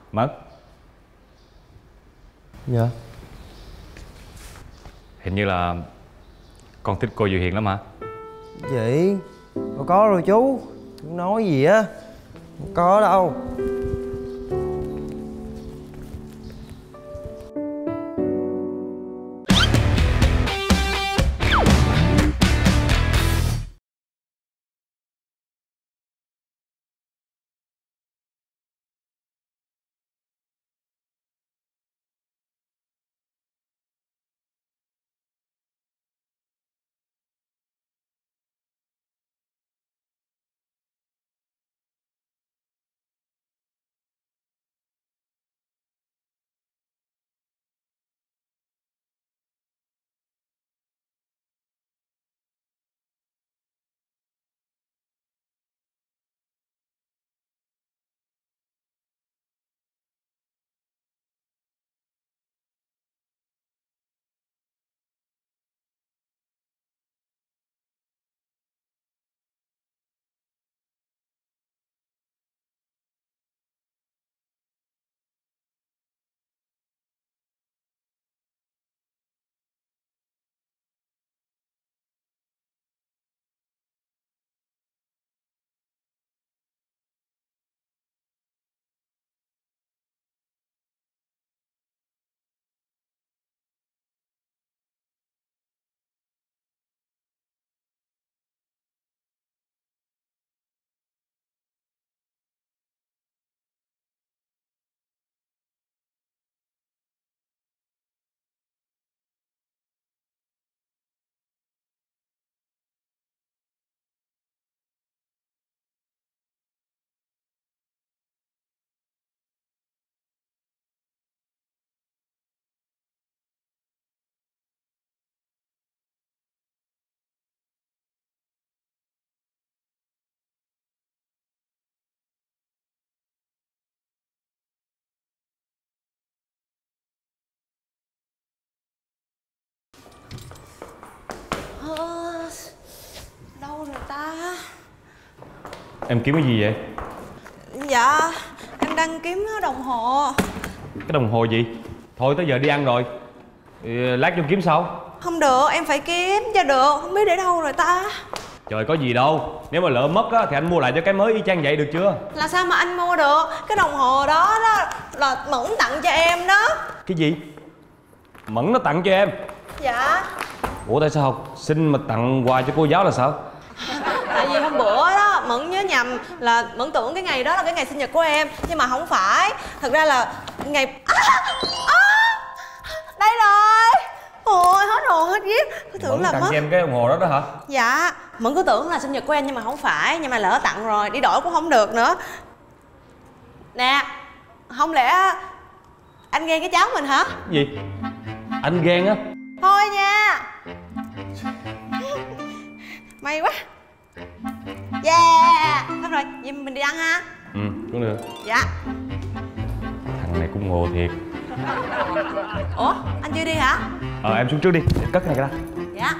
Mất. Dạ. Hình như là con thích cô Diệu Hiền lắm hả? Gì? Đâu có rồi chú. Chú nói gì á? Không có đâu. Đâu rồi ta? Em kiếm cái gì vậy? Dạ, em đang kiếm đồng hồ. Cái đồng hồ gì? Thôi tới giờ đi ăn rồi. Lát vô kiếm sau. Không được, em phải kiếm cho được. Không biết để đâu rồi ta. Trời có gì đâu. Nếu mà lỡ mất á thì anh mua lại cho cái mới y chang vậy được chưa? Là sao mà anh mua được? Cái đồng hồ đó là Mẫn tặng cho em đó. Cái gì? Mẫn nó tặng cho em? Dạ. Ủa tại sao học sinh mà tặng quà cho cô giáo là sao? Tại vì hôm bữa đó Mẫn nhớ nhầm, là Mẫn tưởng cái ngày đó là cái ngày sinh nhật của em. Nhưng mà không phải. Thật ra là ngày... đây rồi. Ôi hết hồn hết vía. Cứ tưởng Mẫn là tặng mất. cho em cái đồng hồ đó đó hả? Dạ. Mẫn cứ tưởng là sinh nhật của em nhưng mà không phải. Nhưng mà lỡ tặng rồi, đi đổi cũng không được nữa. Nè, không lẽ anh ghen cái cháu mình hả? Gì? Anh ghen á? Thôi nha. May quá. Yeah. Thôi rồi, vậy mình đi ăn ha. Ừ, cũng được. Dạ. Thằng này cũng ngộ thiệt. Ủa, anh chưa đi hả? Em xuống trước đi, cất này ra. Dạ.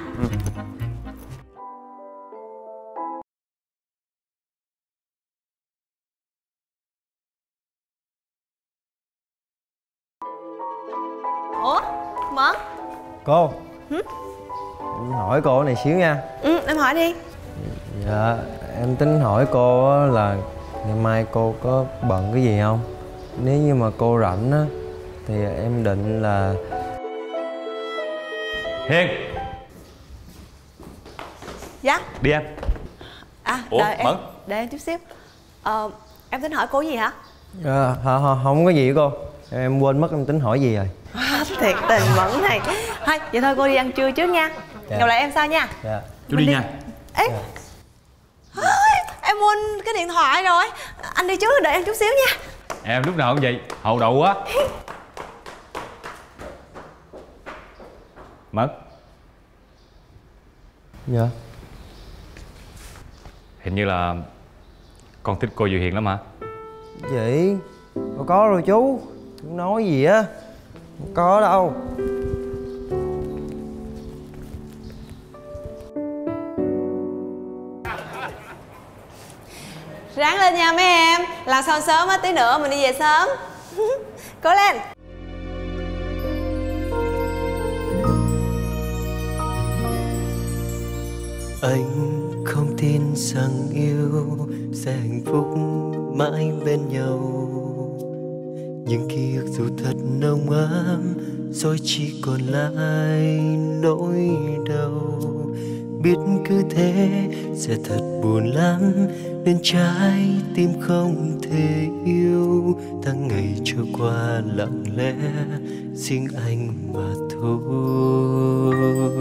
Ủa, Mẫn. Cô. Em hỏi cô này xíu nha. Em hỏi đi. Dạ, em tính hỏi cô á là ngày mai cô có bận cái gì không? Nếu như mà cô rảnh á thì em định là... Hiền. Dạ. Đi em. Ủa, đợi em, Mẫn? đợi em chút xíu. Em tính hỏi cô gì hả? Không có gì cô. Em quên mất em tính hỏi gì rồi. Thiệt tình Mẫn này. Thôi, vậy thôi cô đi ăn trưa trước nha. Dạ. Gặp lại em sau nha. Dạ. Chú đi nha. Ê, em quên cái điện thoại rồi. Anh đi trước, đợi em chút xíu nha. Em lúc nào cũng vậy, hậu đậu quá. Mất. Dạ. Hình như là con thích cô Diệu Hiền lắm hả? Gì? Đâu có rồi chú. Chú nói gì á? Không có đâu. Ráng lên nha mấy em. Làm sao sớm á, tí nữa mình đi về sớm. Cố lên. Anh không tin rằng yêu sẽ hạnh phúc mãi bên nhau, những ký ức dù thật nồng ấm rồi chỉ còn lại nỗi đau. Biết cứ thế sẽ thật buồn lắm, nên trái tim không thể yêu. Tháng ngày trôi qua lặng lẽ, riêng anh mà thôi.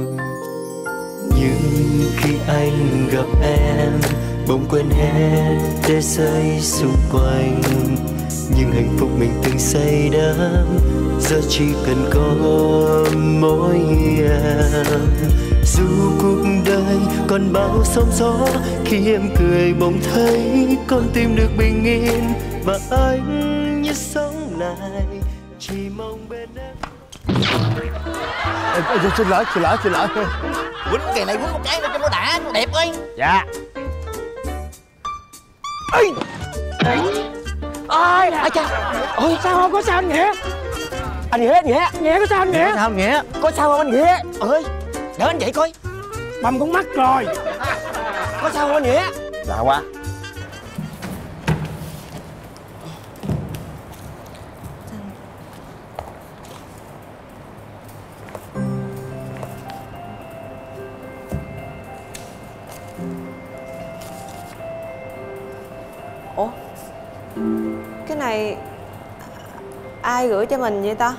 Nhưng khi anh gặp em, bỗng quên hết thế giới xung quanh. Nhưng hạnh phúc mình từng say đắm, giờ chỉ cần có mỗi em. Dù cuộc đời còn bao sóng gió, khi em cười bỗng thấy con tim được bình yên. Và anh như sống lại, chỉ mong bên em. Xin lỗi. Quýnh cái này quýnh một cái cho nó đã, nó đẹp ơi. Dạ. Ôi, cha. Ôi, sao không có sao anh Nghĩa? Anh Nghĩa có sao anh Nghĩa? Sao Nghĩa? Có sao không anh Nghĩa? Ơi, đỡ anh dậy coi. Bầm con mắt rồi. Có sao không anh Nghĩa? Lạ quá. Ủa, cái này ai gửi cho mình vậy ta?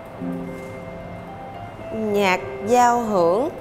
Nhạc giao hưởng.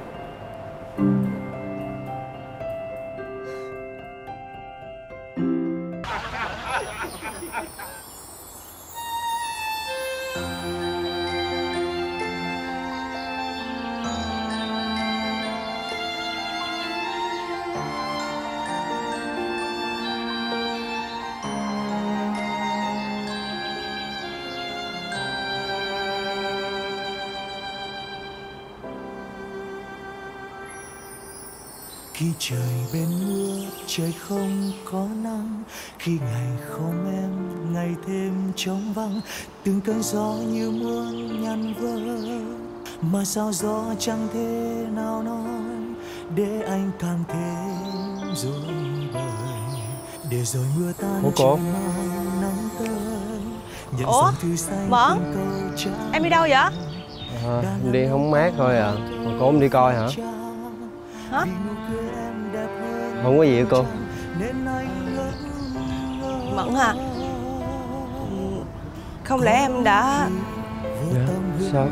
Khi trời bên mưa, trời không có nắng, khi ngày không em, ngày thêm trống vắng. Từng cơn gió như muốn nhăn vỡ, mà sao gió chẳng thể nào nói, để anh càng thêm rối bời. Để rồi mưa tan chiều mai nắng tới. Ủa, Mẫn, em đi đâu vậy? Đi hóng mát thôi à. Mà cô không đi coi hả? Hả? Không có gì hả cô? Mẫn hả? Không lẽ em đã... Dạ, sao?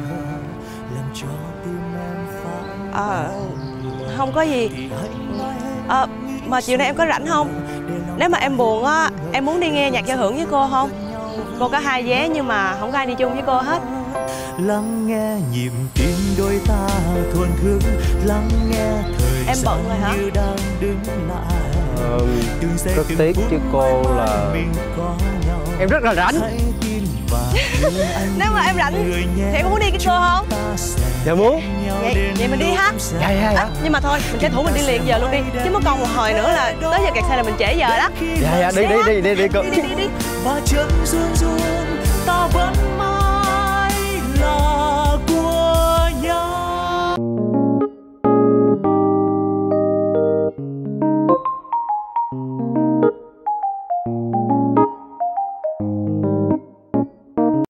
Không có gì. Mà chiều nay em có rảnh không? Nếu mà em buồn á, em muốn đi nghe nhạc giao hưởng với cô không? Cô có 2 vé nhưng mà không có ai đi chung với cô hết. Lắng nghe nhịp tim đôi ta thuần thương, lắng nghe thời em bận rồi hả? như đang đứng lại. Rất tiếc chứ cô là... Em rất là rảnh. Nếu mà em rảnh thì em muốn đi cái cô không? Dạ muốn. Vậy mình đi ha. Dạ. Nhưng mà thôi, mình tranh thủ mình đi liền giờ luôn đi. Chứ mất còn một hồi nữa là tới giờ kẹt xe là mình trễ giờ đó. Dạ, đi cô. Đi. Và chân run run